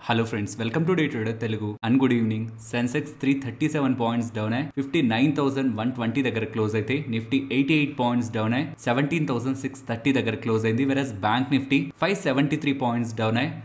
Hello friends, welcome to day trader Telugu and good evening. Sensex 337 points down అయ్యి 59,120 దగ్గర close అయితే, Nifty 88 points down అయ్యి 17,630 దగ్గర close అయింది. Whereas bank Nifty 573 points down అయ్యి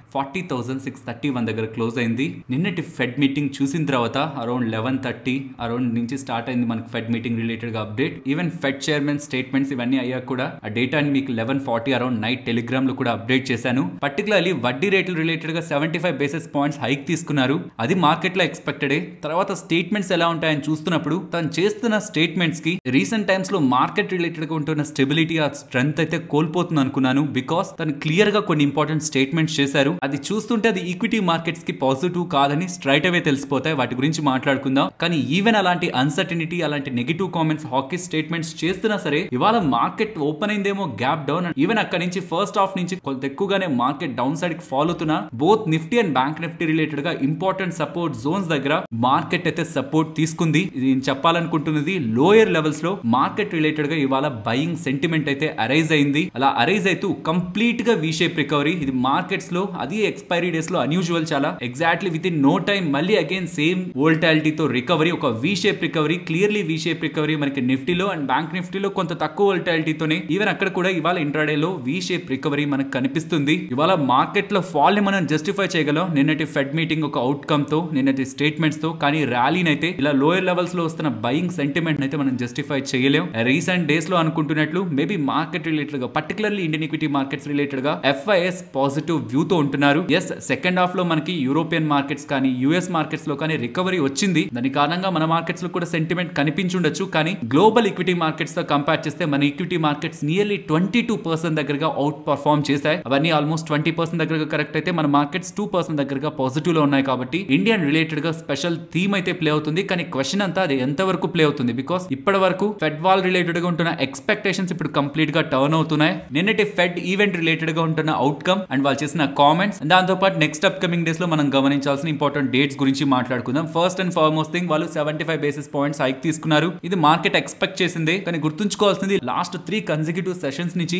40,631 దగ్గర క్లోజ్ అయింది. నిన్నటి ఫెడ్ మీటింగ్ చూసిన తర్వాత అరౌండ్ 11:30 అరౌండ్ నుంచి స్టార్ట్ అయింది మనకు ఫెడ్ మీటింగ్ రిలేటెడ్ గా update. Even Fed chairman statements ఇవన్నీ అయ్యాక కూడా ఆ డేటాని మీకు 11:40 అరౌండ్ నైట్ టెలిగ్రామ్ లో కూడా అప్డేట్ చేశాను. పర్టికులర్లీ వడ్డీ రేట్లు రిలేటెడ్ గా 75 బేసిస్ పాయింట్స్ హైక్ తీసుకున్నారు. అది మార్కెట్ లో ఎక్స్పెక్టెడ్. తర్వాత స్టేట్మెంట్స్ ఎలా ఉంటాయని చూస్తున్నప్పుడు తను చేస్తున్న స్టేట్మెంట్స్ కి రీసెంట్ టైమ్స్ లో మార్కెట్ రిలేటెడ్ గా ఉంటున్న స్టెబిలిటీ ఆ స్ట్రెంత్ అయితే కోల్పోతుంది అనుకున్నాను. బికాస్ తను క్లియర్ గా కొన్ని ఇంపార్టెంట్ స్టేట్మెంట్స్ చేశారు. అది చూస్తుంటే అది ఈక్విటీ మార్కెట్స్ కి పాజిటివ్ కాదని స్ట్రైట్ అవే తెలిసిపోతాయి. వాటి గురించి మాట్లాడుకుందాం. కానీ ఈవెన్ అలాంటి అన్సర్టనిటీ, అలాంటి నెగిటివ్ కామెంట్స్, హాకీస్ స్టేట్మెంట్స్ చేస్తున్నా సరే ఇవాళ మార్కెట్ ఓపెన్ అయిందేమో గ్యాప్ డౌన్. ఈవెన్ అక్కడ నుంచి ఫస్ట్ హాఫ్ నుంచి కొంత ఎక్కువగానే మార్కెట్ డౌన్ సైడ్ కి ఫాల్ అవుతున్నా both Nifty and bank Nifty related గా ఇంపార్టెంట్ సపోర్ట్ జోన్స్ దగ్గర మార్కెట్ అయితే సపోర్ట్ తీసుకుంది. ఇది నేను చెప్పాలనుకుంటున్నది లోయర్ లెవెల్స్ లో మార్కెట్ రిలేటెడ్ గా ఇవాళ బయింగ్ సెంటిమెంట్ అయితే అరైజ్ అయింది. అలా అరైజ్ అయితే కంప్లీట్ గా వి షేప్ రికవరీ. ఇది మార్కెట్స్ లో అది ఎక్స్పైరీ డేస్ లో అన్యూజువల్ చాలా. Exactly within no time మళ్ళీ అగైన్ సేమ్ వోల్టాలిటీతో రికవరీ, ఒక V shape recovery, clearly V shape recovery మనకి నిఫ్టీలో అండ్ బ్యాంక్ నిఫ్టీలో కొంత తక్కువ వోల్టాలిటీతోనే. ఈవెన్ అక్కడ కూడా ఇవాళ ఇంట్రాడే లో వి షేప్ రికవరీ మనకు కనిపిస్తుంది. ఇవాళ మార్కెట్ లో ఫాల్ ని మనం జస్టిఫై చేయగలం నిన్నటి ఫెడ్ మీటింగ్ ఒక అవుట్కమ్ తో, నిన్నటి స్టేట్మెంట్స్ తో. కానీ ర్యాలీని అయితే ఇలా లోయర్ లెవెల్స్ లో వస్తున్న బయింగ్ సెంటిమెంట్ అయితే మనం జస్టిఫై చేయలేం. రీసెంట్ డేస్ లో అనుకుంటున్నట్లు మేబీ మార్కెట్ రిలేటెడ్ గా particularly Indian equity markets related గా FIS పాజిటివ్ వ్యూ తో ఉంటున్నారు. ఎస్, సెకండ్ హాఫ్ లో మనకి యూరోపియన్ మార్కెట్స్ కానీ యుఎస్ మార్కెట్స్ లో కానీ రికవరీ వచ్చింది. దాని కారణంగా మన మార్కెట్స్ లో కూడా సెంటిమెంట్ కనిపించుండొచ్చు. కానీ గ్లోబల్ ఈక్విటీ మార్కెట్స్ తో కంపేర్ చేస్తే మన ఈక్విటీ మార్కెట్స్ నియర్లీ 22% దగ్గరగా అవుట్ పర్ఫార్మ్ చేశాయి. అవన్నీ ఆల్మోస్ట్ 20% దగ్గరగా కరెక్ట్ అయితే మన మార్కెట్స్ 2% దగ్గరగా పాజిటివ్ లో ఉన్నాయి. కాబట్టి ఇండియన్ రిలేటెడ్ గా స్పెషల్ థీమ్ అయితే ప్లే అవుతుంది. కానీ క్వశ్చన్ అంతా అది ఎంత వరకు ప్లే అవుతుంది. బికాస్ ఇప్పటి వరకు ఫెడ్ వాల్ రిలేటెడ్ గా ఉంటున్న ఎక్స్పెక్టేషన్స్ ఇప్పుడు కంప్లీట్ గా టర్న్ అవుతున్నాయి. నిన్నటి ఫెడ్ ఈవెంట్ రిలేటెడ్ గా ఉంటున్న అవుట్కమ్ అండ్ వాళ్ళు చేసిన కామెంట్స్, దాంతో పాటు నెక్స్ట్ అప్కమింగ్ డేస్ లో మనం గమనించాల్సిన ఇంపార్టెంట్ డేట్స్ గురించి మాట్లాడుకుందాం. ఫస్ట్ అండ్ ఫార్మోస్ట్ థింగ్, వాళ్ళు 75 బేసిస్ పాయింట్స్ హైక్ తీసుకున్నారు. ఇది మార్కెట్ ఎక్స్పెక్ట్ చేసిందే. కానీ గుర్తుంచుకోవాల్సింది లాస్ట్ 3 కన్సిక్యూటివ్ సెషన్స్ నుంచి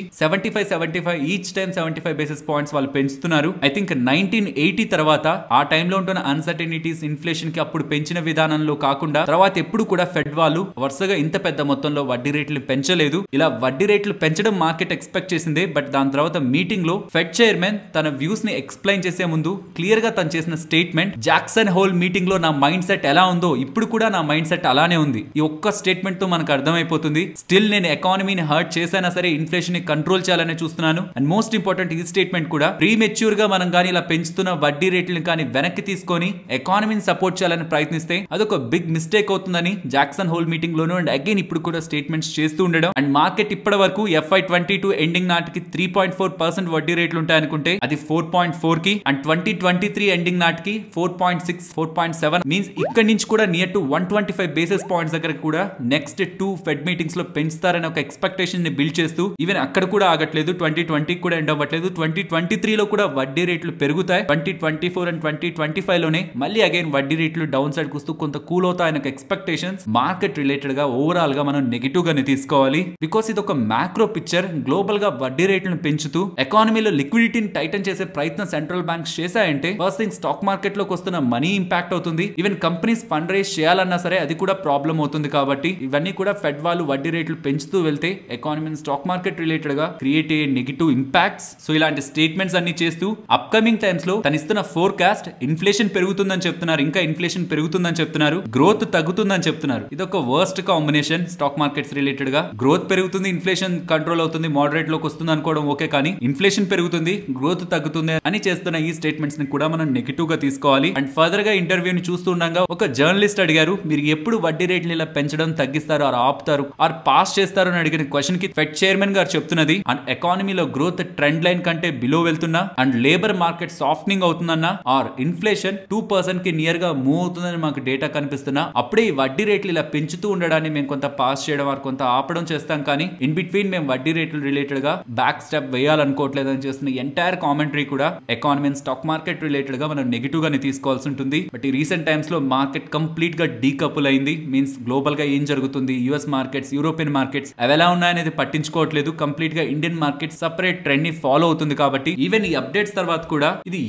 75 ఈచ్ టైం 75 బేసిస్ పాయింట్స్ వాళ్ళు పెంచుతున్నారు. ఐ థింక్ 1980 తర్వాత ఆ టైంలో ఉంటున్న అన్సర్టనిటీస్, ఇన్ఫ్లేషన్ కి అప్పుడు పెంచిన విధానంలో కాకుండా తర్వాత ఎప్పుడు కూడా ఫెడ్ వాళ్ళు వరుసగా ఇంత పెద్ద మొత్తంలో వడ్డీ రేట్లు పెంచలేదు. ఇలా వడ్డీ రేట్లు పెంచడం మార్కెట్ ఎక్స్పెక్ట్ చేసిందే. బట్ దాని తర్వాత మీటింగ్ లో ఫెడ్ చైర్మన్ తన వ్యూస్ ని ఎక్స్ప్లెయిన్ చేసే ముందు క్లియర్ గా తను చేసిన స్టేట్మెంట్, జాక్సన్ హోల్ మీటింగ్ లో నా మైండ్ సెట్ ఎలా ఉందో ఇప్పుడు కూడా నా మైండ్ సెట్ అలానే ఉంది. ఈ ఒక్క స్టేట్మెంట్ తో మనకు అర్థమైపోతుంది. స్టిల్ నేను ఎకానమీని హర్ట్ చేసైనా సరే ఇన్ఫ్లేషన్ ని కంట్రోల్ చేయాలని చూస్తున్నాను. అండ్ మోస్ట్ ఇంపార్టెంట్, ఈ స్టేట్మెంట్ కూడా ప్రీమెచ్యూర్ గా మనం కానీ ఇలా పెంచుతున్న వడ్డీ రేట్లను కానీ వెనక్కి తీసుకొని ఎకానమీని సపోర్ట్ చేయాలని ప్రయత్నిస్తే అదొక బిగ్ మిస్టేక్ అవుతుందని జాక్సన్ హోల్ మీటింగ్ లోను అండ్ అగైన్ ఇప్పుడు కూడా స్టేట్మెంట్స్ చేస్తూ ఉండడం. అండ్ మార్కెట్ ఇప్పటి వరకు FY22 ఎండింగ్ నాటికి 3.4% వడ్డీ రేట్లు ఉంటాయనుకుంటే అది 4.4 కి, అండ్ 2023 ఎండింగ్ నాటికి 4.6, 4.7 మీన్స్ ఇక్కడ నుంచి కూడా నియర్ టు 125 బేసిస్ పాయింట్స్ దగ్గర కూడా నెక్స్ట్ 2 ఫెడ్ మీటింగ్స్ లో పెంచుతారని ఒక ఎక్స్పెక్టేషన్ ని బిల్డ్ చేస్తూ ఈవెన్ అక్కడ కూడా ఆగట్లేదు. 2020 కూడా ఎండ్ అవ్వట్లేదు. 2023 లో కూడా వడ్డీ రేట్లు పెరుగుతాయి. 2024 అండ్ 2025 లోనే మళ్ళీ అగైన్ వడ్డీ రేట్లు డౌన్ సైడ్ వస్తూ కొంత కూల్ అవుతాయన్న ఎక్స్పెక్టేషన్స్ మార్కెట్ రిలేటెడ్ గా ఓవరాల్ గా మనం నెగిటివ్ గానే తీసుకోవాలి. బికాస్ ఇది ఒక మ్యాక్రో పిక్చర్. గ్లోబల్ గా వడ్డీ రేట్లను పెంచుతూ ఎకానమీలో లిక్విడిటీని టైటన్ చేసే ప్రయత్నం సెంట్రల్ బ్యాంక్స్ చేశాయంటే ఫస్ట్ థింగ్ స్టాక్ మార్కెట్ లోకి వస్తున్న మనీ ఇంపాక్ట్ అవుతుంది. ఈవెన్ కంపెనీస్ ఫండ్ రైజ్ చేయాలన్నా సరే అది కూడా ప్రాబ్లం అవుతుంది. కాబట్టి ఇవన్నీ కూడా ఫెడ్ వాళ్ళు వడ్డీ రేట్లు పెంచుతూ వెళ్తే ఎకానమీ స్టాక్ మార్కెట్ రిలేటెడ్ గా క్రియేట్ అయ్యే నెగిటివ్ ఇంపాక్ట్స్. సో ఇలాంటి స్టేట్మెంట్స్ అన్ని చేస్తూ అప్కమింగ్ టైమ్స్ లో తను ఇస్తున్న ఫోర్కాస్ట్ ఇన్ఫ్లేషన్ పెరుగుతుందని చెప్తున్నారు, ఇంకా ఇన్ఫ్లేషన్ పెరుగుతుందని చెప్తున్నారు, గ్రోత్ తగ్గుతుందని చెప్తున్నారు. ఇది ఒక worst combination stock markets related గా. గ్రోత్ పెరుగుతుంది, ఇన్ఫ్లేషన్ కంట్రోల్ అవుతుంది, మోడరేట్ లోకి వస్తుంది అనుకోవడం ఓకే. కానీ ఇన్ఫ్లేషన్ పెరుగుతుంది, గ్రోత్ తగ్గుతుంది అని చేస్తున్న ఈ స్టేట్మెంట్స్ ని కూడా మనం నెగిటివ్ గా తీసుకోవాలి. అండ్ ఫర్దర్ గా ఇంటర్వ్యూని చూస్తుండగా ఒక జర్నలిస్ట్ అడిగారు, మీరు ఎప్పుడు వడ్డీ రేట్లు ఇలా పెంచడం తగ్గిస్తారు, ఆర్ ఆపుతారు, ఆర్ పాస్ చేస్తారు అని అడిగిన క్వశ్చన్ కి ఫెడ్ చైర్మన్ గారు చెప్తున్నది, అండ్ ఎకానమీలో గ్రోత్ ట్రెండ్ లైన్ కంటే బిలో వెళ్తున్నా, అండ్ లేబర్ మార్కెట్ సాఫ్టనింగ్ అవుతుందన్నా, ఆర్ ఇన్ఫ్లేషన్ 2% కి నియర్ గా మూవ్ అవుతుందని మాకు డేటా కనిపిస్తున్నా అప్పుడే ఈ వడ్డీ రేట్లు ఇలా పెంచుతూ ఉండడాన్ని మేము కొంత పాస్ చేయడం వారు కొంత ఆపడం చేస్తాం. కానీ ఇన్ బిట్వీన్ మేము వడ్డీ రేట్లు రిలేటెడ్ గా బ్యాక్ స్టెప్ వేయాలనుకోవట్లేదు అని చేస్తున్న ఎంటైర్ కామెంటరీ కూడా ఎకానమీ స్టాక్ మార్కెట్ రిలేటెడ్ గా మనం నెగిటివ్ గానే తీసుకోవాల్సి ఉంటుంది. బట్ ఈ రీసెంట్ టైమ్స్ లో మార్కెట్ కంప్లీట్ గా డీకపుల్ అయింది. మీన్స్ గ్లోబల్ గా ఏం జరుగుతుంది, యుఎస్ మార్కెట్స్, యూరోపియన్ మార్కెట్స్ అవి ఎలా ఉన్నాయనేది పట్టించుకోవట్లేదు. కంప్లీట్ గా ఇండియన్ మార్కెట్ సపరేట్ ట్రెండ్ ని ఫాలో అవుతుంది. కాబట్టి ఈవెన్ ఈ అప్డేట్స్ తర్వాత కూడా ఇది FIS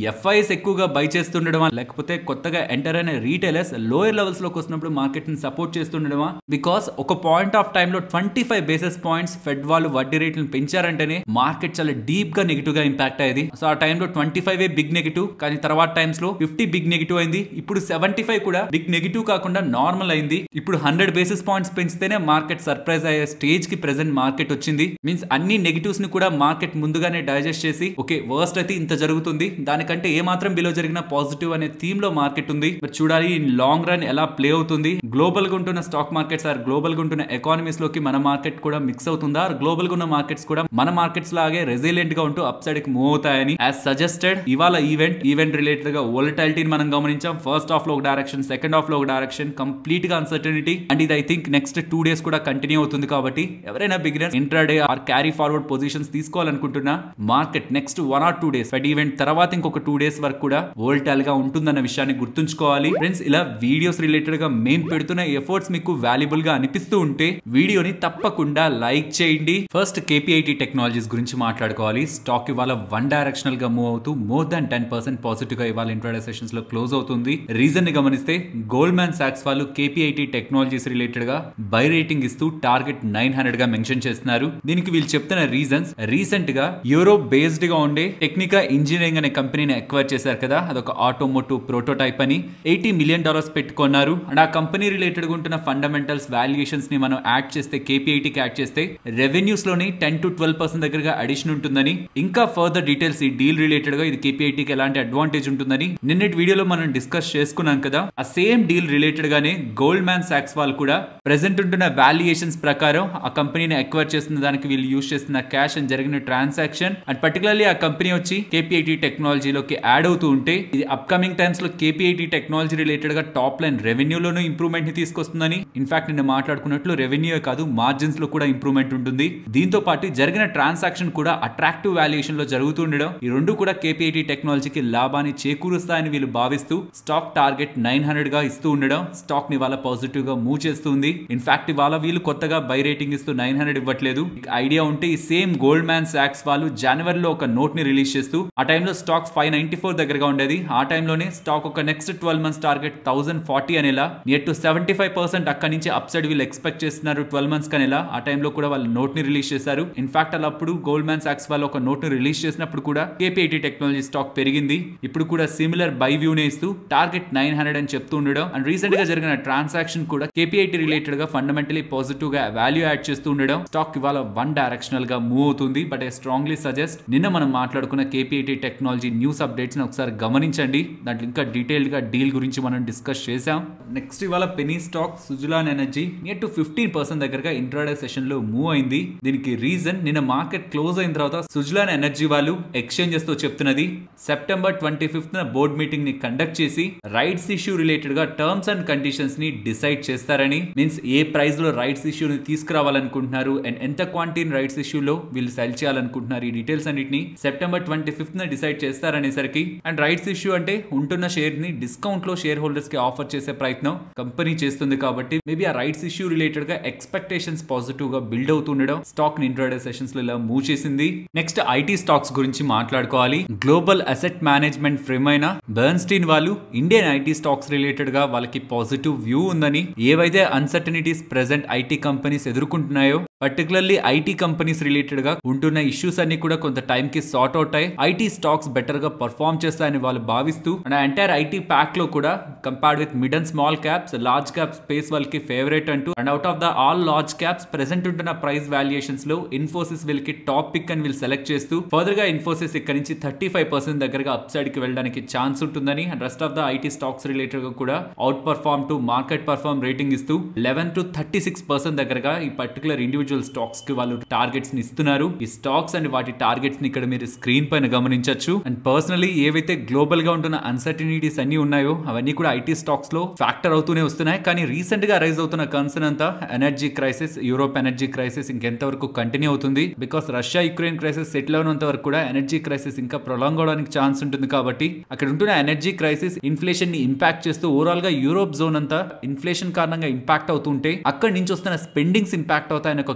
ఎంప్లాయీస్ ఎక్కువగా బై చేస్తుండడమా, లేకపోతే కొత్తగా ఎంటర్ అయిన రీటైలర్స్ లోయర్ లెవెల్స్ లోకి వస్తున్నప్పుడు మార్కెట్ ని సపోర్ట్ చేస్తుండడమా? బికాస్ ఒక పాయింట్ ఆఫ్ టైమ్ లో 25 బేసిస్ పాయింట్స్ ఫెడ్ వాళ్ళు వడ్డీ రేట్లను పెంచారంటేనే మార్కెట్ చాలా డీప్ గా నెగిటివ్ గా ఇంపాక్ట్ అయ్యేది. సో ఆ టైంలో 25 బిగ్ నెగిటివ్, కానీ తర్వాత టైమ్స్ లో 50 బిగ్ నెగిటివ్ అయింది. ఇప్పుడు 75 కూడా బిగ్ నెగిటివ్ కాకుండా నార్మల్ అయింది. ఇప్పుడు 100 బేసిస్ పాయింట్స్ పెంచితేనే మార్కెట్ సర్ప్రైజ్ అయ్యే స్టేజ్ కి ప్రెసెంట్ మార్కెట్ వచ్చింది. మీన్స్ అన్ని నెగిటివ్స్ ని కూడా మార్కెట్ ముందుగానే డైజెస్ట్ చేసి ఓకే వర్స్ట్ అయితే ఇంత జరుగుతుంది, దానికంటే ఏ మాత్రం బిలో జరిగిన పాజిటివ్ అనే థీమ్ లో మార్కెట్ ఉంది. మరి చూడాలి ఇన్ లాంగ్ రన్ ఎలా ప్లే అవుతుంది. గ్లోబల్ గా ఉంటున్న స్టాక్ మార్కెట్స్ ఆర్ గ్లోబల్ గా ఉంటున్న ఎకానమీస్ లోకి మన మార్కెట్ కూడా మిక్స్ అవుతుందా, గ్లోబల్ గా ఉన్న మార్కెట్స్ కూడా మన మార్కెట్స్ లాగే రెసిలియంట్ గా ఉంటూ అప్ సైడ్ కి మూవ్ అవుతాయని యాజ్ సజెస్టెడ్ ఇవాళ ఈవెంట్ రిలేటెడ్ గా వోలటాలిటీని మనం గమనించాం. ఫస్ట్ హాఫ్ లో ఒక డైరెక్షన్, సెకండ్ హాఫ్ లో ఒక డైరెక్షన్, కంప్లీట్ గా అన్సర్టనిటీ. అండ్ ఇది ఐ థింక్ నెక్స్ట్ 2 days కూడా కంటిన్యూ అవుతుంది. కాబట్టి ఎవరైనా beginners intraday or carry forward positions తీసుకోవాలనుకుంటున్నా market next 1 or 2 days Fed event తర్వాత ఇంకొక 2 days వరకు కూడా వోల్టాల్ గా ఉంటుందన్న విషయాన్ని గుర్తుంచుకోవాలి. ఫ్రెండ్స్ ఇలా వీడియోస్ రిలేటెడ్ గా మేము పెడుతున్న ఎఫర్ట్స్ మీకు వాల్యుబుల్ గా అనిపిస్తూ ఉంటే వీడియోని తప్పకుండా లైక్ చేయండి. ఫస్ట్ KPIT టెక్నాలజీస్ గురించి మాట్లాడుకోవాలి. స్టాక్ ఇవాళ వన్ డైరెక్షనల్ గా మూవ్ అవుతూ మోర్ దాన్ 10% పాజిటివ్ గా ఇవాళ ఇంట్రాడే సెషన్స్ లో క్లోజ్ అవుతుంది. రీజన్ ని గమనిస్తే గోల్డ్మాన్ సాక్స్ వాళ్ళు KPIT టెక్నాలజీస్ రిలేటెడ్ గా బై రేటింగ్ ఇస్తూ టార్గెట్ 900 గా మెన్షన్ చేస్తున్నారు. దీనికి వీళ్ళు చెప్తున్న రీజన్స్ రీసెంట్ గా యూరోప్ బేస్డ్ గా ఉండే టెక్నికా ఇంజనీరింగ్ అనే కంపెనీని అక్వైర్ చేశారు కదా, అదొక ఆటోమోటివ్ ప్రోటోటైప్ అని $80 million పెట్టుకున్నారు. అండ్ ఆ కంపెనీ రిలేటెడ్ గా ఉంటున్న ఫండమెంటల్స్ వాల్యుయేషన్స్ ని మనం యాడ్ చేస్తే KPIT కి యాడ్ చేస్తే రెవెన్యూస్ లోని 10 to 12% దగ్గరగా అడిషన్ ఉంటుందని, ఇంకా ఫర్దర్ డీటెయిల్స్ ఈ డీల్ రిలేటెడ్ గా ఇది KPIT కి ఎలాంటి అడ్వాంటేజ్ ఉంటుందని నిన్నటి వీడియోలో మనం డిస్కస్ చేసుకున్నాం కదా. ఆ సేమ్ డీల్ రిలేటెడ్ గానే గోల్డ్మాన్ సాక్స్ వాళ్ళు కూడా ప్రెసెంట్ ఉంటున్న వాల్యుయేషన్స్ ప్రకారం ఆ కంపెనీని అక్వైర్ చేస్తున్న దానికి వీళ్ళు యూజ్ చేస్తున్న క్యాష్ అండ్ జరిగిన ట్రాన్సాక్షన్ అండ్ పర్టికులర్లీ ఆ కంపెనీ వచ్చి KPIT టెక్నాలజీలోకి యాడ్ అవుతూ ఉంటే ఇది అప్కమింగ్ టైమ్స్ లో KPIT టెక్నాలజీ రిలేటెడ్ గా టాప్ లైన్ రెవెన్యూలోనూ ఇంప్రూవ్మెంట్ ని తీసుకొస్తుందని, ఇన్ఫాక్ట్ నిన్న మాట్లాడుకున్నట్లు రెవెన్యూ కాదు మార్జిన్స్ లో కూడా ఇంప్రూవ్మెంట్ ఉంటుంది. దీంతో పాటు జరిగిన ట్రాన్సాక్షన్ కూడా అట్రాక్టివ్ వాల్యుయేషన్ లో జరుగుతుండడం ఈ రెండు కూడా KPIT టెక్నాలజీకి లాభాన్ని చేకూరుస్తాయని వీళ్ళు భావిస్తూ స్టాక్ టార్గెట్ 900 గా ఇస్తూ ఉండడం స్టాక్ ని ఇవాళ పాజిటివ్ గా మూవ్ చేస్తుంది. ఇన్ఫాక్ట్ ఇవాళ వీళ్ళు కొత్తగా బై రేటింగ్ ఇస్తూ 900 ఇవ్వట్లేదు. ఐడియా ఉంటే ఈ సేమ్ గోల్డ్మాన్ సాక్స్ వాళ్ళు జనవరిలో ఒక నోట్ ని రిలీజ్ చేస్తూ ఆ టైంలో స్టాక్ 594 దగ్గరగా ఉండేది. ఆ టైంలోనే స్టాక్ ఒక నెక్స్ట్ 12 months టార్గెట్ 1040 అనేలా నియర్ టు 75% అక్కడి నుంచి అప్ సైడ్ వీళ్ళు ఎక్స్పెక్ట్ చేస్తున్నారు 12 months కనేలా. ఆ టైంలో కూడా వాళ్ళు నోట్ ని రిలీజ్ చేశారు. ఇన్ఫాక్ట్ అలా అప్పుడు గోల్డ్మాన్ సాక్స్ వాళ్ళు ఒక నోట్ ని రిలీజ్ చేసినప్పుడు కూడా KPIT టెక్నాలజీ స్టాక్ పెరిగింది. ఇప్పుడు కూడా సిమిలర్ బై వ్యూ నే ఇస్తూ టార్గెట్ 900 అని చెప్తూ ఉండడం అండ్ రీసెంట్ గా జరిగిన ట్రాన్సాక్షన్ కూడా KPIT రిలేటెడ్ గా ఫండమెంటలీ పాజిటివ్ గా వాల్యూ యాడ్ చేస్తూ ఉండడం స్టాక్ ఇవాళ వన్ డైరెక్షనల్ గా మూవ్ అవుతుంది. బట్ ఐ స్ట్రాంగ్లీ సజెస్ట్ నిన్న మనం మాట్లాడుకున్న KPIT టెక్నాలజీ న్యూస్ అప్డేట్స్ ని ఒకసారి గమనించండి. దాంట్లో ఇంకా డీటెయిల్డ్ గా డీల్ గురించి మనం డిస్కస్ చేసాం. నెక్స్ట్ ఇవాళ penny stock Suzlon Energy near to 15% దగ్గరగా ఇంట్రాడే సెషన్ లో మూవ్ అయింది. దీనికి రీజన్ నిన్న మార్కెట్ క్లోజ్ అయిన తర్వాత సుజలాన్ ఎనర్జీ వాళ్ళు ఎక్స్చేంజెస్ తో చెప్తున్నది సెప్టెంబర్ 25th బోర్డ్ మీటింగ్ ని కండక్ట్ చేసి రైట్స్ ఇష్యూ రిలేటెడ్ గా టర్మ్స్ అండ్ కండిషన్స్ ని డిసైడ్ చేస్తారని, మీన్స్ ఏ ప్రైస్ లో రైట్స్ ఇష్యూ ని తీసుకురావాలనుకుంటున్నారు అండ్ ఎంత క్వాంటిటీ రైట్స్ ఇష్యూలో వీళ్ళు సెల్ చేయాలనుకుంటున్నారు, ఈ డీటెయిల్స్ అన్నిటిని సెప్టెంబర్ 25th డిసైడ్ చేస్తారనేసరికి అండ్ రైట్స్ ఇష్యూ అంటే ఉంటున్న షేర్ ని డిస్కౌంట్ లో షేర్ హోల్డర్స్ కి ఆఫర్ చేసే ప్రయత్నం కంపెనీ చేస్తుంది. కాబట్టి మేబీ ఆ రైట్స్ ఇష్యూ రిలేటెడ్ గా ఎక్స్పెక్టేషన్స్ పాజిటివ్ గా బిల్డ్ అవుతుండడం స్టాక్ ని ఇంట్రాడే సెషన్స్ లో ఇలా మూవ్ చేసింది. నెక్స్ట్ ఐటీ స్టాక్స్ గురించి మాట్లాడుకోవాలి. గ్లోబల్ అసెట్ మేనేజ్మెంట్ ఫ్రేమ్ అయిన బెర్న్స్టీన్ వాళ్ళు ఇండియన్ ఐటీ స్టాక్స్ రిలేటెడ్ గా వాళ్ళకి పాజిటివ్ వ్యూ ఉందని, ఏవైతే అన్సర్టనిటీస్ ప్రెసెంట్ ఐటీ కంపెనీస్ ఎదుర్కొంటున్నాయో పర్టికులర్లీ ఐటీ కంపెనీస్ రిలేటెడ్ గా ఉంటున్న ఇష్యూస్ అన్ని కూడా కొంత టైం కి సార్ట్ అవుట్ అయ్యి ఐటీ స్టాక్స్ బెటర్ గా పర్ఫార్మ్ చేస్తాయని వాళ్ళు భావిస్తూ అండ్ ఎంటైర్ ఐటీ ప్యాక్ లో కూడా compared with mid and small caps large cap space వాళ్ళకి ఫేవరెట్ అంటూ and out of the all large caps present ఉంటున్న ప్రైస్ వాల్యుయేషన్స్ లో ఇన్ఫోసిస్ వీళ్ళకి టాప్ పిక్ అని వీళ్ళు సెలెక్ట్ చేస్తూ ఫర్దర్ గా ఇన్ఫోసిస్ ఇక్కడ నుంచి 35% దగ్గరగా అప్ సైడ్ కి వెళ్ళడానికి ఛాన్స్ ఉంటుందని and rest of the IT stocks related గా కూడా outperform to market perform rating ఇస్తూ 11 to 36% దగ్గరగా ఈ పర్టికులర్ ఇండివిజువల్ స్టాక్స్ కి వాళ్ళు టార్గెట్స్ ని ఇస్తున్నారు. ఈ స్టాక్స్ అండ్ వాటి టార్గెట్స్ ని ఇక్కడ మీరు స్క్రీన్ పైన గమనించవచ్చు. అండ్ పర్సనలీ ఏవైతే గ్లోబల్ గా ఉంటున్న అన్సర్టనిటీస్ అన్ని ఉన్నాయో అవన్నీ కూడా ఐటీ స్టాక్స్ లో ఫ్యాక్టర్ అవుతూనే వస్తున్నాయి. కానీ రీసెంట్ గా రైజ్ అవుతున్న కన్సర్న్ అంతా energy crisis, Europe energy crisis ఇంకెంత వరకు కంటిన్యూ అవుతుంది. Because Russia Ukraine crisis settle అవునంత వరకు కూడా ఎనర్జీ క్రైసిస్ ఇంకా ప్రొలాంగ్ అవడానికి ఛాన్స్ ఉంటుంది. కాబట్టి అక్కడ ఉంటున్న ఎనర్జీ క్రైసిస్ ఇన్ఫ్లేషన్ ని ఇంపాక్ట్ చేస్తూ ఓవరాల్ గా యూరోప్ జోన్ అంతా ఇన్ఫ్లేషన్ కారణంగా ఇంపాక్ట్ అవుతుంటే అక్కడి నుంచి వస్తున్న స్పెండింగ్స్ ఇంపాక్ట్ అవుతాయని ఒక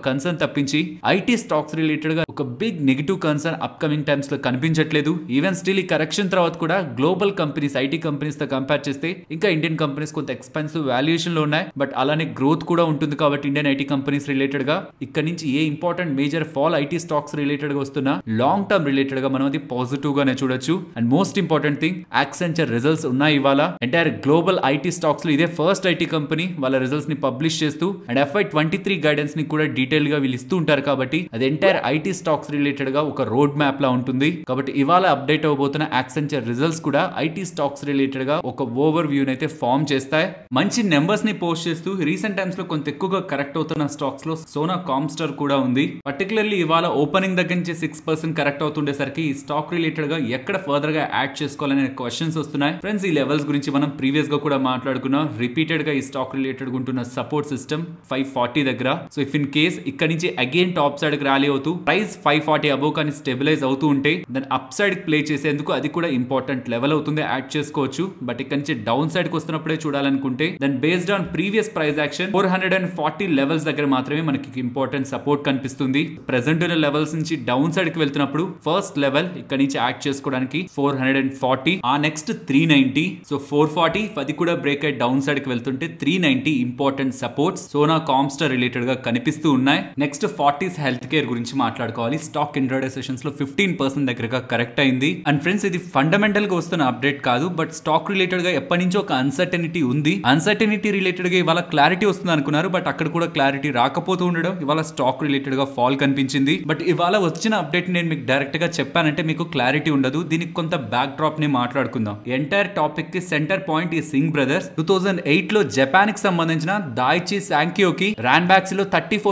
కన్సర్న్ తప్పించి ఐటీ స్టాక్స్ రిలేటెడ్ గా ఒక big negative concern upcoming times లో కనిపించట్లేదు. ఈవెన్ స్టిల్ ఈ కరెక్షన్ తర్వాత కూడా గ్లోబల్ కంపెనీస్ ఐటీ కంపెనీస్ తో కంపేర్ చేస్తే ఇంకా ఇండియన్ కంపెనీస్ కొంత ఎక్స్పెన్సివ్ వాల్యుయేషన్ లో ఉన్నాయి. బట్ అలానే గ్రోత్ కూడా ఉంటుంది కాబట్టి ఇండియన్ ఐటీ కంపెనీస్ రిలేటెడ్ గా ఇక్కడ నుంచి ఏ important major fall IT stocks related గా వస్తున్నా లాంగ్ టర్మ్ రిలేటెడ్ గా మనం అది పాజిటివ్ గానే చూడొచ్చు. And most important thing Accenture results ఉన్నాయి ఇవాళ. ఎంటైర్ గ్లోబల్ ఐటీ స్టాక్స్ లో ఇదే ఫస్ట్ ఐటీ కంపెనీ వాళ్ళ రిజల్ట్స్ ని పబ్లిష్ చేస్తూ అండ్ FY23 గైడెన్స్ ని కూడా డీటెయిల్ గా వీళ్ళు ఇస్తూ ఉంటారు కాబట్టి అది ఎంటైర్ ఐటీ స్టాక్స్ రిలేటెడ్ గా ఒక రోడ్ మ్యాప్ లా ఉంటుంది. కాబట్టి ఇవాళ అప్డేట్ అవబోతున్న యాక్సెంచర్ రిజల్ట్స్ కూడా ఐటీ స్టాక్స్ రిలేటెడ్ గా ఒక ఓవర్ వ్యూ అయితే ఫామ్ చేస్తాయి. మంచి నెంబర్స్ ని పోస్ట్ చేస్తూ రీసెంట్ టైమ్స్ లో కొంత ఎక్కువగా కరెక్ట్ అవుతున్న స్టాక్స్ లో సోనా కామ్స్టర్ కూడా ఉంది. పర్టికులర్లీ ఇవాళ ఓపెనింగ్ దగ్గర నుంచి 6% కరెక్ట్ అవుతుండేసరికి ఈ స్టాక్ రిలేటెడ్ గా ఎక్కడ ఫర్దర్ గా యాడ్ చేసుకోవాలనే క్వశ్చన్స్ వస్తున్నాయి. ఫ్రెండ్స్ ఈ లెవెల్స్ గురించి మనం ప్రీవియస్ గా కూడా మాట్లాడుకున్నాం. రిపీటెడ్ గా ఈ స్టాక్ రిలేటెడ్ ఉంటున్న సపోర్ట్ సిస్టమ్ 540 దగ్గర. సో ఇఫ్ ఇన్ కేస్ ఇక్కడ నుంచి అగైన్ టాప్ సైడ్ కి ర్యాలీ అవుతూ ప్రైస్ 540 అబోవ్ కానీ స్టెబిలైజ్ అవుతూ ఉంటే దెన్ అప్ సైడ్ కి ప్లే చేసేందుకు అది కూడా ఇంపార్టెంట్ లెవెల్ అవుతుంది, యాడ్ చేసుకోవచ్చు. బట్ ఇక్కడ నుంచి డౌన్ సైడ్ కి వస్తున్నప్పుడే చూడాలనుకుంటే then based on previous price action 440 levels దగ్గర మాత్రమే మనకి ఇంపార్టెంట్ సపోర్ట్ కనిపిస్తుంది. ప్రెసెంట్ ఉన్న లెవెల్స్ నుంచి డౌన్ సైడ్ కి వెళ్తున్నప్పుడు ఫస్ట్ లెవెల్ ఇక్కడ నుంచి యాడ్ చేసుకోవడానికి 440, ఆ నెక్స్ట్ 390. సో 440 అది కూడా బ్రేక్ అయి డౌన్ సైడ్ కి వెళ్తుంటే 390 important supports Sona Comstar related గా కనిపిస్తూ ఉన్నాయి. నెక్స్ట్ ఫార్టీస్ హెల్త్ కేర్ గురించి మాట్లాడుకోవాలి. స్టాక్ ఇంట్రాడే సెషన్స్ లో 15% దగ్గరగా కరెక్ట్ అయింది. అండ్ ఫ్రెండ్స్ ఇది ఫండమెంటల్ గా వస్తున్న అప్డేట్ కాదు, బట్ స్టాక్ రిలేటెడ్ గా ఎప్పటి నుంచో ఒక అన్సర్టనిటీ ఉంది. అన్సర్టనిటీ రిలేటెడ్ గా ఇవాళ క్లారిటీ వస్తుంది అనుకున్నారు, బట్ అక్కడ కూడా క్లారిటీ రాకపోతూ ఉండడం ఇవాళ స్టాక్ రిలేటెడ్ గా ఫాల్ కనిపించింది. బట్ ఇవాళ వచ్చిన అప్డేట్ నేను మీకు డైరెక్ట్ గా చెప్పానంటే మీకు క్లారిటీ ఉండదు. దీనికి కొంత బ్యాక్ డ్రాప్ ని మాట్లాడుకుందాం. ఎంటైర్ టాపిక్ కి సెంటర్ పాయింట్ ఈ సింగ్ బ్రదర్స్ 2008 లో జపాన్ కి సంబంధించిన దాయిచి సాంకియోకి రాన్బాక్స్ లో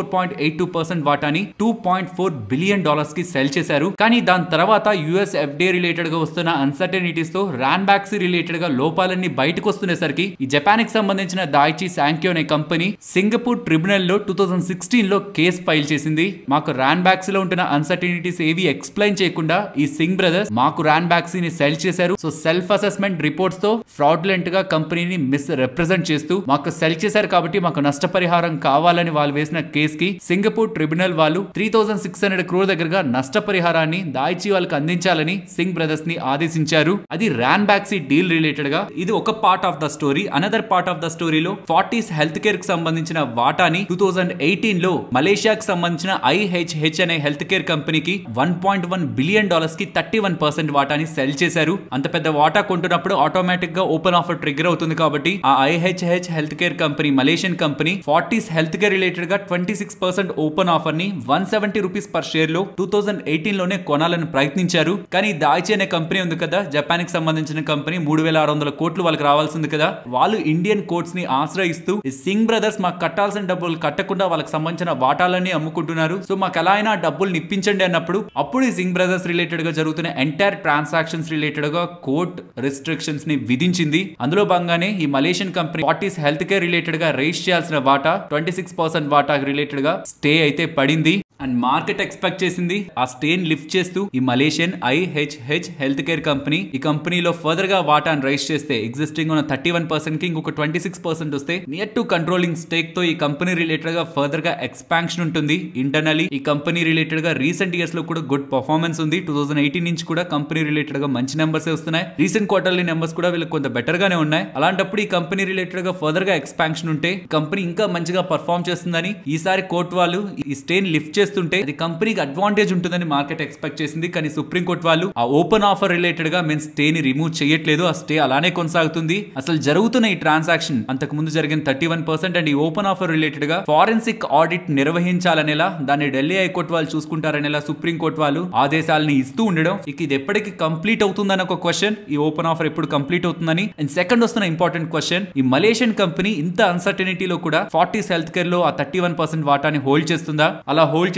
34.82% వాటాని $2.4 బిలియన్ కి సెల్ చేశారు. కానీ దాని తర్వాత యుఎస్ FDA రిలేటెడ్ గా వస్తున్న అన్సర్టనిటీస్ తో రాన్బాక్స్ రిలేటెడ్ గా లోపాలన్నీ బయటకు వస్తునేసరికి ఈ జపాన్ కి సంబంధించిన దాయిచి సాంకియో అనే కంపెనీ సింగపూర్ ట్రిబ్యునల్ లో 2016 లో కేసు ఫైల్ చేసింది. మాకు రాన్బాక్స్ లో ఉంటున్న అన్సర్టనిటీస్ ఏవి ఎక్స్ప్లెయిన్ చేయకుండా ఈ సింగ్ బ్రదర్స్ మాకు రాన్బాక్స్ ని సెల్ చేశారు. సో సెల్ఫ్ అసెస్మెంట్ రిపోర్ట్స్ తో ఫ్రాడ్లెంట్ గా కంపెనీని మిస్ రిప్రజెంట్ చేస్తూ మాకు సెల్ చేశారు కాబట్టి మాకు నష్టపరిహారం కావాలని వాళ్ళు వేసిన కేసు కి సింగపూర్ ట్రిబ్యునల్ వాళ్ళు 3600 crore దగ్గరగా నష్టపరిహారాన్ని దాయిచి వాళ్ళకి అందించాలని సింగ్ బ్రదర్స్ ని ఆదేశించారు. అది రాన్బాక్సీ డీల్ రిలేటెడ్ గా ఇది ఒక part of the story. Another part of the స్టోరీలో ఫార్టీస్ హెల్త్ కేర్ కి సంబంధించిన వాటాని 2018 లో మలేషియాకి సంబంధించిన IHH అనే హెల్త్ కేర్ కంపెనీకి $1.1 బిలియన్ కి 31% వాటాని సెల్ చేశారు. అంత పెద్ద వాటా కొంటున్నప్పుడు ఆటోమేటిక్ గా ఓపెన్ ఆఫర్ ట్రిగ్గర్ అవుతుంది కాబట్టి ఆ IHH health care company Malaysian company Fortis healthcare related గా 26% ఓపెన్ ఆఫర్ ని ₹170 పర్ షేర్ లో 2018 లోనే కొనాలని ప్రయత్నించారు. కానీ దాయిచి అనే కంపెనీ ఉంది కదా, జపాన్ కి సంబంధించిన కంపెనీ, 3600 కోట్లు వాళ్ళకి రావాల్సింది కదా, వాళ్ళు ఇండియన్ కోర్ట్స్ ని ఆశ్రయిస్తూ సింగ్ బ్రదర్స్ మాకు కట్టాల్సిన డబ్బులు కట్టకుండా వాళ్ళకి సంబంధించిన వాటాలన్నీ అమ్ముకుంటున్నారు, సో మాకు ఎలా అయినా డబ్బులు ఇప్పించండి అన్నప్పుడు అప్పుడు ఈ సింగ్ బ్రదర్స్ రిలేటెడ్ గా జరుగుతున్న ఎంటైర్ ట్రాన్సాక్షన్స్ రిలేటెడ్ గా కోర్ట్ రిస్ట్రిక్షన్స్ ని విధించింది. అందులో భాగంగానే ఈ Malaysian company Fortis healthcare related గా రైజ్ చేయాల్సిన వాటా 26% వాటా రిలేటెడ్ గా స్టే అయితే పడింది. అండ్ మార్కెట్ ఎక్స్పెక్ట్ చేసింది ఆ స్టేన్ లిఫ్ట్ చేస్తూ ఈ Malaysian IHH health care company ఈ కంపెనీలో ఫర్దర్ గా వాటాను రైజ్ చేస్తే ఎగ్జిస్టింగ్ ఉన్న 31% కి ఇంకొక 26% వస్తే నియర్ టు కంట్రోలింగ్ స్టేక్ తో ఈ కంపెనీ రిలేటెడ్ గా ఫర్దర్ గా ఎక్స్పాన్షన్ ఉంటుంది. ఇంటర్నలీ ఈ కంపెనీ రిలేటెడ్ గా రీసెంట్ ఇయర్స్ లో కూడా గుడ్ పర్ఫార్మెన్స్ ఉంది. 2018 నుంచి కూడా కంపెనీ రిలేటెడ్ గా మంచి నెంబర్స్ వస్తున్నాయి. రీసెంట్ క్వార్టర్లీ నెంబర్స్ కూడా వీళ్ళకి కొంత బెటర్ గానే ఉన్నాయి. అలాంటప్పుడు ఈ కంపెనీ రిలేటెడ్ గా ఫర్దర్ గా ఎక్స్పాన్షన్ ఉంటే కంపెనీ ఇంకా మంచిగా పర్ఫార్మ్ చేస్తుందని ఈసారి కోర్టు వాళ్ళు ఈ స్టేన్ లిఫ్ట్ చేస్తుంటే అది కంపెనీకి అడ్వాంటేజ్ ఉంటుందని మార్కెట్ ఎక్స్పెక్ట్ చేసింది. కానీ సుప్రీంకోర్టు వాళ్ళు ఆ ఓపెన్ ఆఫర్ రిలేటెడ్ గా మేము స్టే ని రిమూవ్ చేయట్లేదు, ఆ స్టే అలానే కొనసాగుతుంది. అసలు జరుగుతున్న ఈ ట్రాన్సాక్షన్ అంతకు ముందు జరిగిన 31% అండ్ ఈ ఓపెన్ ఆఫర్ రిలేటెడ్ గా ఫారెన్సిక్ ఆడిట్ నిర్వహించాలనేలా దాన్ని ఢిల్లీ హైకోర్టు వాళ్ళు చూసుకుంటారనేలా సుప్రీంకోర్టు వాళ్ళు ఆదేశాలను ఇస్తూ ఉండడం, ఇక ఇది ఎప్పటికి కంప్లీట్ అవుతుందని ఒక క్వశ్చన్, ఈ ఓపెన్ ఆఫర్ ఎప్పుడు కంప్లీట్ అవుతుందని. అండ్ సెకండ్ వస్తున్న ఇంపార్టెంట్ క్వశ్చన్, ఈ మలేషియన్ కంపెనీ ఇంత అన్సర్టనిటీలో కూడా ఫార్టీస్ హెల్త్ కేర్ లో ఆ 31% వాటాని హోల్డ్ చేస్తుందా? అలా హోల్డ్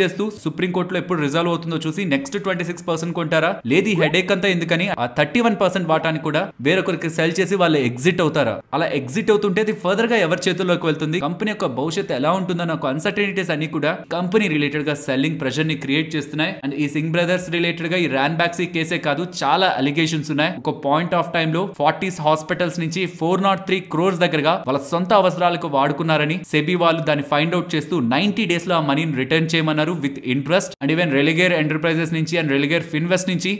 చేస్తూ సుప్రీం కోర్టులో ఎప్పుడు రిజాల్వ్ అవుతుందో చూసి నెక్స్ట్ 26% కొంటారా, లేదు ఈ హెడేక్ అంతా ఎందుకని ఆ 31% వాటాన్ని కూడా వేరొకరికి సెల్ చేసి వాళ్ళు ఎగ్జిట్ అవుతారా? అలా ఎగ్జిట్ అవుతుంటే అది ఫర్దర్ గా ఎవరి చేతుల్లోకి వెళ్తుంది, కంపెనీ యొక్క భవిష్యత్తు ఎలా ఉంటుందన్న ఒక అన్సర్టనిటీస్ అన్ని కూడా కంపెనీ రిలేటెడ్ గా సెల్లింగ్ ప్రెషర్ ని క్రియేట్ చేస్తున్నాయి. అండ్ ఈ సింగ్ బ్రదర్స్ రిలేటెడ్ గా ఈ ర్యాన్ బ్యాక్సీ కేసే కాదు, చాలా అలిగేషన్స్ ఉన్నాయి. ఒక పాయింట్ ఆఫ్ టైమ్ లో 40 హాస్పిటల్స్ నుంచి 403 crores దగ్గరగా వాళ్ళ సొంత అవసరాలకు వాడుకున్నారని సెబీ వాళ్ళు దాన్ని ఫైండ్ అవుట్ చేస్తూ 90 days లో ఆ మనీని రిటర్న్ చేయమన్నారు with interest. And even Religare enterprises నుంచి అండ్ రెలిగేర్ ఫిన్వెస్ట్ నుంచి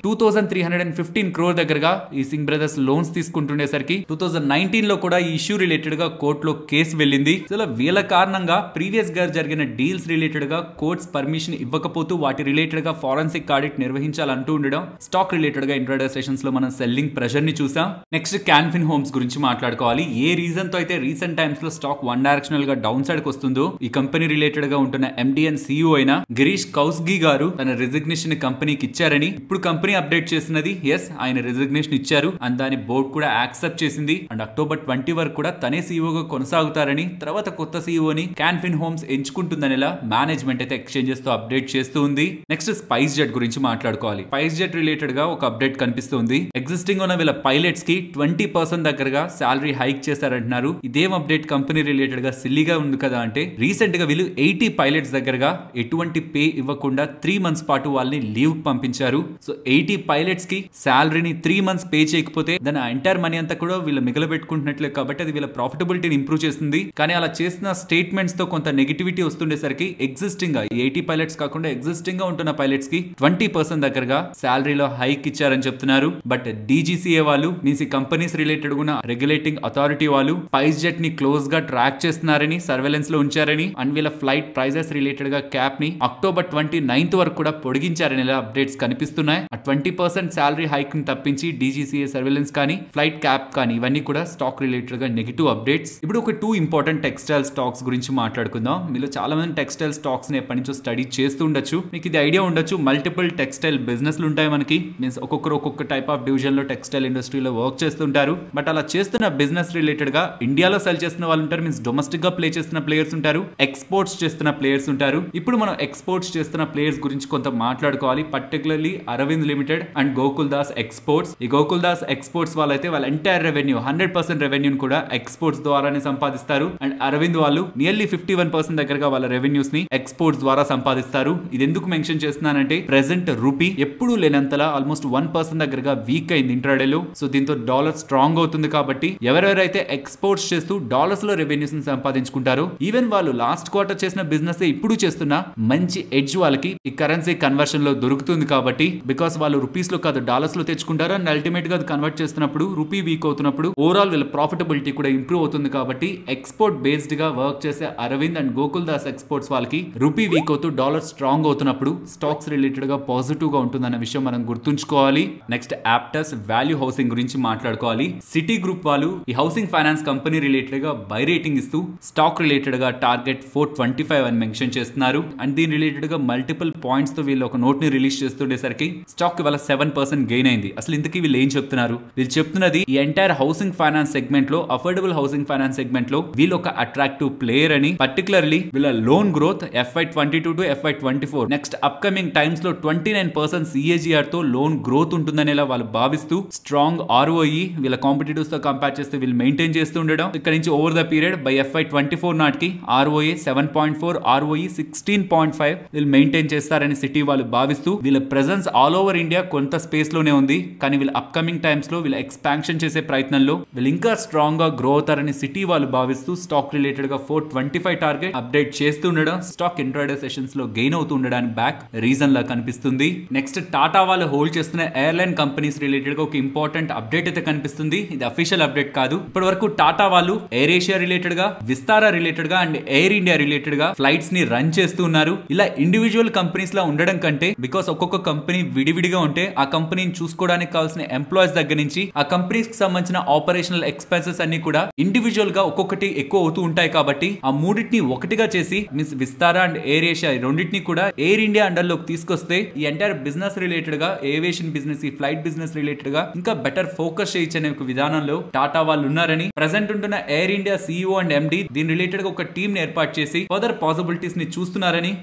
2315 crore దగ్గరగా ఈ సింగ్ బ్రదర్స్ లోన్స్ తీసుకుంటుండేసరికి 2019 లో కూడా ఈ ఇష్యూ రిలేటెడ్ గా కోర్టులో కేసు వెళ్ళింది. సో వీళ్ళ కారణంగా ప్రీవియస్ గా జరిగిన డీల్స్ రిలేటెడ్ గా కోర్ట్స్ పర్మిషన్ ఇవ్వకపోతూ వాటి రిలేటెడ్ గా ఫారెన్సిక్ ఆడిట్ నిర్వహించాలంటూ ఉండడం స్టాక్ రిలేటెడ్ గా ఇంట్రాడే సెషన్స్ లో మనం సెల్లింగ్ ప్రెషర్ ని చూసాం. నెక్స్ట్ క్యాన్ ఫిన్ హోమ్స్ గురించి మాట్లాడుకోవాలి. ఏ రీజన్ తో అయితే రీసెంట్ టైమ్స్ లో స్టాక్ వన్ డైరెక్షనల్ గా డౌన్ సైడ్ కి వస్తుందో, ఈ కంపెనీ రిలేటెడ్ గా ఉంటున్న ఎండి అండ్ సిఇఓ అయిన గిరీష్ కౌస్గి గారు తన రిజిగ్నేషన్ కంపెనీకి ఇచ్చారని ఇప్పుడు కంపెనీ అప్డేట్ చేసినది. ఎస్, ఆయన రిజిగ్నేషన్ ఇచ్చారు అండ్ దాని బోర్డు కూడా యాక్సెప్ట్ చేసింది. అండ్ October 20 వరకు కూడా తనే సీఈఓగా కొనసాగుతారని, తర్వాత కొత్త సీఈఓని క్యాన్ ఫిన్ హోమ్స్ ఎంచుకుంటుందనేలా మేనేజ్మెంట్ అయితే ఎక్స్చేంజెస్ తో అప్డేట్ చేస్తూ ఉంది. నెక్స్ట్ స్పైస్ జెట్ గురించి మాట్లాడుకోవాలి. స్పైస్ జెట్ రిలేటెడ్ గా ఒక అప్డేట్ కనిపిస్తుంది. ఎగ్జిస్టింగ్ ఉన్న వీళ్ళ పైలట్స్ కి 20% దగ్గరగా సాలరీ హైక్ చేశారంటున్నారు. ఇదేం అప్డేట్ కంపెనీ రిలేటెడ్ గా సిల్లీగా ఉంది కదా అంటే, రీసెంట్ గా వీళ్ళు 80 పైలట్స్ దగ్గరగా ఎటువంటి పే ఇవ్వకుండా 3 months పాటు వాళ్ళని లీవ్ పంపించారు. సో 80 పైలట్స్ కి సాలరీని 3 months పే చేయకపోతే దాని ఎంటైర్ మనీ అంతా కూడా వీళ్ళు మిగలబెట్టుకుంటున్నట్లే, కాబట్టి అది వీళ్ళ ప్రాఫిటబిలిటీని ఇంప్రూవ్ చేస్తుంది. కానీ అలా చేసిన స్టేట్మెంట్స్ తో కొంత నెగిటివిటీ వస్తుండేసరికి ఎగ్జిస్టింగ్ గా 80 పైలట్స్ కాకుండా ఎగ్జిస్టింగ్ గా ఉంటున్న పైలట్స్ కి 20% దగ్గరగా సాలరీలో హైక్ ఇచ్చారని చెప్తున్నారు. బట్ డీజీసీఏ వాళ్ళు మీన్స్ ఈ కంపెనీస్ రిలేటెడ్ ఉన్న రెగ్యులేటింగ్ అథారిటీ వాళ్ళు స్పైస్ జెట్ ని క్లోజ్ గా ట్రాక్ చేస్తున్నారని, సర్వేలెన్స్ లో ఉంచారని అండ్ వీళ్ళ ఫ్లైట్ ప్రైజెస్ రిలేటెడ్ గా క్యాప్ ని October 29 వరకు కూడా పొడిగించారని అప్డేట్స్ కనిపిస్తున్నాయి. ఆ 20% సాలరీ హైక్ ని తప్పించి డీజీసీఏ సర్వేలెన్స్ కానీ ఫ్లైట్ క్యాప్ కానీ ఇవన్నీ కూడా స్టాక్ రిలేటెడ్ గా నెగిటివ్ అప్డేట్స్. ఇప్పుడు ఒక 2 ఇంపార్టెంట్ టెక్స్టైల్ స్టాక్స్ గురించి మాట్లాడుకుందాం. మీలో చాలా మంది టెక్స్టైల్ స్టాక్స్ ని ఎప్పటి నుంచో స్టడీ చేస్తూ ఉండొచ్చు, మీకు ఇది ఐడియా ఉండొచ్చు. మల్టిపుల్ టెక్స్టైల్ బిజినెస్లు ఉంటాయి మనకి, మీన్స్ ఒక్కొక్కరు ఒక్కొక్క టైప్ ఆఫ్ డివిజన్ లో టెక్స్టైల్ ఇండస్ట్రీలో వర్క్ చేస్తుంటారు. బట్ అలా చేస్తున్న బిజినెస్ రిలేటెడ్ గా ఇండియాలో సెల్ చేస్తున్న వాళ్ళు ఉంటారు, మీన్స్ డొమెస్టిక్ గా ప్లే చేస్తున్న ప్లేయర్స్ ఉంటారు, ఎక్స్పోర్ట్స్ చేస్తున్న ప్లేయర్స్ ఉంటారు. ఇప్పుడు మనం ఎక్స్పోర్ట్స్ చేస్తున్న ప్లేయర్స్ గురించి కొంత మాట్లాడుకోవాలి. Particularly Arvind limited and Gokul Das exports. ఈ గోకుల్ దాస్ ఎక్స్పోర్ట్స్ వాళ్ళైతే వాళ్ళ ఎంటైర్ రెవెన్యూ 100% రెవెన్యూని కూడా ఎక్స్పోర్ట్స్ ద్వారానే సంపాదిస్తారు. అండ్ అరవింద్ వాళ్ళు నియర్లీ 51% దగ్గరగా వాళ్ళ రెవెన్యూస్ ని ఎక్స్పోర్ట్స్ ద్వారా సంపాదిస్తారు. ఇది ఎందుకు మెన్షన్ చేస్తున్నానంటే, ప్రెసెంట్ రూపీ ఎప్పుడు లేనంతలా ఆల్మోస్ట్ 1% దగ్గరగా వీక్ అయింది ఇంట్రాడేలో. సో దీంతో డాలర్ స్ట్రాంగ్ అవుతుంది కాబట్టి ఎవరెవరైతే ఎక్స్పోర్ట్స్ చేస్తూ డాలర్స్ లో రెవెన్యూస్ ని సంపాదించుకుంటారో, ఈవెన్ వాళ్ళు లాస్ట్ క్వార్టర్ చేసిన బిజినెస్ ఇప్పుడు చేస్తున్న మంచి ఎడ్జ్ వాళ్ళకి ఈ కరెన్సీ కన్వర్షన్ లో దొరుకుతుంది. కాబట్టి బికాస్ వాళ్ళు రూపీస్ లో కాదు డాలర్స్ లో తెచ్చుకుంటారు అండ్ అల్టిమేట్ గా కన్వర్ట్ చేస్తున్నప్పుడు రూపీ వీక్ అవుతున్నప్పుడు ఓవరాల్ వీళ్ళ ప్రాఫిటబిలిటీ కూడా ఇంప్రూవ్ అవుతుంది. కాబట్టి ఎక్స్పోర్ట్ బేస్డ్ గా వర్క్ చేసే అరవింద్ అండ్ గోకుల్ దాస్ ఎక్స్పోర్ట్స్ వాళ్ళకి రూపీ వీక్ అవుతూ డాలర్ స్ట్రాంగ్ అవుతున్నప్పుడు స్టాక్స్ రిలేటెడ్ గా పాజిటివ్ గా ఉంటుందన్న విషయం మనం గుర్తుంచుకోవాలి. నెక్స్ట్ యాప్టస్ వాల్యూ హౌసింగ్ గురించి మాట్లాడుకోవాలి. సిటీ గ్రూప్ వాళ్ళు ఈ హౌసింగ్ ఫైనాన్స్ కంపెనీ రిలేటెడ్ గా బై రేటింగ్ ఇస్తూ స్టాక్ రిలేటెడ్ గా టార్గెట్ 425 అని మెన్షన్ చేస్తున్నారు. అండ్ దీని రిలేటెడ్ గా మల్టిపుల్ పాయింట్స్ తో వీళ్ళు ఒక నోట్ ని రిలీజ్ చేస్తుండేసరికి స్టాక్ ఇవాళ 7% గెయిన్ అయింది. అసలు ఇంతకీ వీళ్ళు ఏం చెప్తున్నారు? వీళ్ళు చెప్తున్నది ఈ ఎంటైర్ హౌసింగ్ ఫైనాన్స్ సెగ్మెంట్ లో, అఫోర్డబుల్ హౌసింగ్ ఫైనాన్స్ సెగ్మెంట్ లో వీళ్ళు ఒక అట్రాక్టివ్ ప్లేయర్ అని, పర్టికులర్లీ వీళ్ళ loan growth FY22 to FY24 next upcoming times లో 29% CAGR తో లోన్ గ్రోత్ ఉంటుందనేలా వాళ్ళు భావిస్తూ స్ట్రాంగ్ ROE వీళ్ళ కాంపిటీటర్స్ తో కంపేర్ చేస్తే వీళ్ళు మెయింటైన్ చేస్తూ ఉండడం. ఇక్కడ నుంచి over the period by FY24 నాటికి ROA 7.4, ROE 16.5 వీళ్ళు మెయింటైన్ చేస్తారని సిటీ వాళ్ళు భావిస్తూ వీళ్ళ ప్రెజెన్స్ ఆల్ ఓవర్ ఇండియా కొంత స్పేస్ లోనే ఉంది. కానీ వీళ్ళ అప్కమింగ్ టైమ్స్ లో వీళ్ళ ఎక్స్పాన్షన్ చేసే ప్రయత్నంలో వీళ్ళు ఇంకా స్ట్రాంగ్ గా గ్రో అవుతారని సిటీ వాళ్ళు భావిస్తూ స్టాక్ రిలేటెడ్ గా 425 టార్గెట్ అప్డేట్ చేస్తూ ఉండడం స్టాక్ ఇంట్రాడే సెషన్స్ లో గెయిన్ అవుతూ ఉండడానికి బ్యాక్ రీజన్ లా కనిపిస్తుంది. నెక్స్ట్ టాటా వాళ్ళు హోల్డ్ చేస్తున్న ఎయిర్లైన్ కంపెనీస్ రిలేటెడ్ గా ఒక ఇంపార్టెంట్ అప్డేట్ అయితే కనిపిస్తుంది. ఇది అఫీషియల్ అప్డేట్ కాదు. ఇప్పటి వరకు టాటా వాళ్ళు ఎయిర్ ఏషియా రిలేటెడ్ గా, విస్తారా రిలేటెడ్ గా అండ్ ఎయిర్ ఇండియా రిలేటెడ్ గా ఫ్లైట్స్ ని రన్ చేస్తూ ఉన్నారు. ఇలా ఇండివిజువల్ కంపెనీస్ లా ఉండడం కంటే, బికాస్ ఒక్కొక్క కంపెనీ విడివిడిగా ఉంటే ఆ కంపెనీని చూసుకోవడానికి కావాల్సిన ఎంప్లాయీస్ దగ్గర నుంచి ఆ కంపెనీస్ కి సంబంధించిన ఆపరేషనల్ ఎక్స్పెన్సెస్ అన్ని కూడా ఇండివిజువల్ గా ఒక్కొక్కటి ఎక్కువ అవుతూ ఉంటాయి. కాబట్టి ఆ మూడింటిని ఒకటిగా చేసి మిస్ విస్తారా అండ్ ఎయిర్ ఏషియా రెండింటిని కూడా ఎయిర్ ఇండియా అండర్ లోకి తీసుకొస్తే ఈ ఎంటైర్ బిజినెస్ రిలేటెడ్ గా, ఏవియేషన్ బిజినెస్, ఈ ఫ్లైట్ బిజినెస్ రిలేటెడ్ గా ఇంకా బెటర్ ఫోకస్ చేయొచ్చు అనే ఒక విధానంలో టాటా వాళ్ళు ఉన్నారని, ప్రెసెంట్ ఉంటున్న Air India CEO and MD దీని రిలేటెడ్ గా ఒక టీమ్ ని ఏర్పాటు చేసి ఫర్దర్ పాసిబిలిటీస్ ని చూస్తున్నారని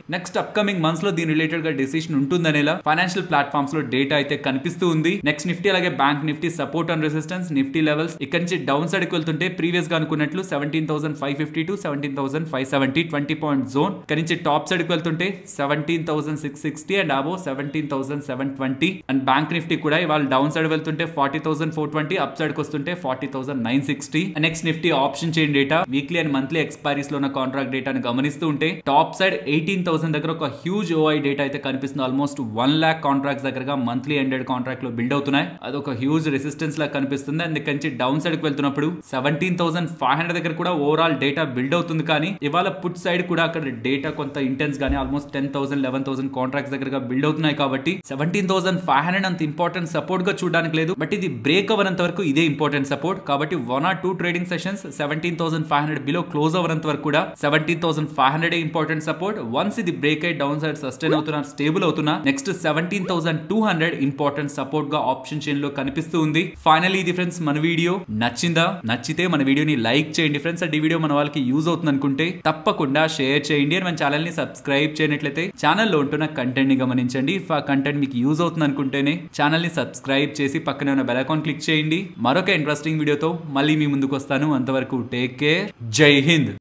నెక్స్ట్ అప్కమింగ్ మంత్స్ లో దీని రిలేటెడ్ గా డిసిషన్ ఉంటుందనేలా ఫైనాన్షియల్ ప్లాట్ఫామ్స్ లో డేటా అయితే కనిపిస్తూ ఉంది. నెక్స్ట్ నిఫ్టీ అలాగే bank Nifty support and resistance, Nifty levels ఇక్కడ నుంచి డౌన్ సైడ్ కి వెళ్తుంటే ప్రీవియస్ గా అనుకున్నట్లు 17,550 to 17,570 20 పాయింట్ జోన్. ఇక్కడ నుంచి టాప్ సైడ్ కి వెళ్తుంటే 17,660 and above 17,720. And bank Nifty కూడా ఇవాళ డౌన్ సైడ్ వెళ్తుంటే 40,420, అప్ సైడ్ కి వస్తుంటే 40,960. Next Nifty option chain data weekly and monthly expiries లో ఉన్న కాంట్రాక్ట్ డేటాను గమనిస్తూ ఉంటే టాప్ సైడ్ 18,000 దగ్గర ఒక హ్యూజ్ ఓఐ డేటా అయితే కనిపిస్తుంది. ఆల్మోస్ట్ 1 lakh కాంట్రాక్ట్స్ దగ్గరగా మంత్లీ ఎండెడ్ కాంట్రాక్ట్ లో బిల్డ్ అవుతున్నాయి. అది ఒక హ్యూజ్ రెసిస్టెన్స్ లా కనిపిస్తుంది. అండ్ ఇక్కడ నుంచి డౌన్ సైడ్ కి వెళ్తున్నప్పుడు 17,500 దగ్గర కూడా ఓవరాల్ డేటా బిల్డ్ అవుతుంది. కానీ ఇవాళ పుట్ సైడ్ కూడా అక్కడ డేటా కొంత ఇంటెన్స్ గానీ ఆల్మోస్ట్ 10,000 11,000 కాంట్రాక్ట్స్ దగ్గరగా బిల్డ్ అవుతున్నాయి. కాబట్టి 17,500 అంత ఇంపార్టెంట్ సపోర్ట్ గా చూడడానికి లేదు. బట్ ఇది బ్రేక్ అవ్వనంత వరకు ఇదే ఇంపార్టెంట్ సపోర్ట్. కాబట్టి 1 or 2 trading sessions 17,500 below close అవ్వనంత వరకు కూడా 17,500 ఇంపార్టెంట్ సపోర్ట్. వన్స్ ఇది బ్రేక్ అయి డౌన్ సైడ్ సస్టైన్ అవుతున్నా, స్టేబుల్ అవుతున్నా, నెక్స్ట్ 17,200 ఇంపార్టెంట్ సపోర్ట్ గా ఆప్షన్ చైన్ లో కనిపిస్తూ ఉంది. ఫైనల్లీ ఇది ఫ్రెండ్స్ మన వీడియో నచ్చిందా? నచ్చితే మన వీడియోని లైక్ చేయండి ఫ్రెండ్స్. అండ్ ఈ వీడియో మన వాళ్ళకి యూజ్ అవుతుంది అనుకుంటే తప్పకుండా షేర్ చేయండి. అండ్ మన ఛానల్ ని సబ్స్క్రైబ్ చేయనట్లయితే ఛానల్లో ఉంటున్న కంటెంట్ ని గమనించండి. ఇఫ్ ఆ కంటెంట్ మీకు యూజ్ అవుతుంది అనుకుంటేనే ఛానల్ ని సబ్స్క్రైబ్ చేసి పక్కనే ఉన్న బెల్ ఐకాన్ క్లిక్ చేయండి. మరొక ఇంట్రెస్టింగ్ వీడియోతో మళ్ళీ మీ ముందుకు వస్తాను. అంతవరకు టేక్ కేర్. జై హింద్.